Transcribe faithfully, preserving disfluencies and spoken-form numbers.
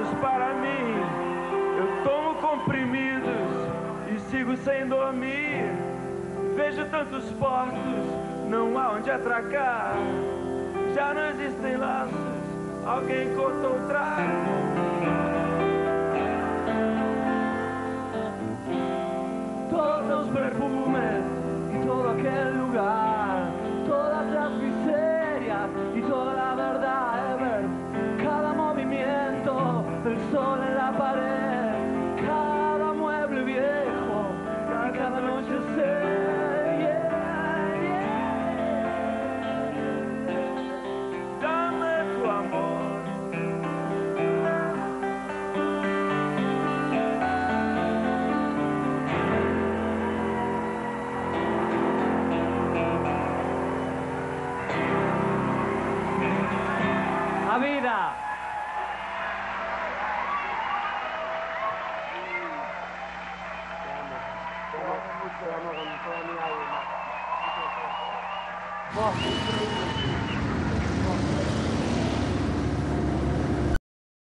para mim. Eu tomo comprimidos e sigo sem dormir. Vejo tantos portos, não há onde atracar. Já não existem laços, alguém cortou o trago. Todos os perfumes y todo aquel lugar, todas las miserias y toda la verdad, Ever. Cada movimiento, el sol en la pared, cada mueble viejo y cada noche se... Vida. Te amo con toda mi alma.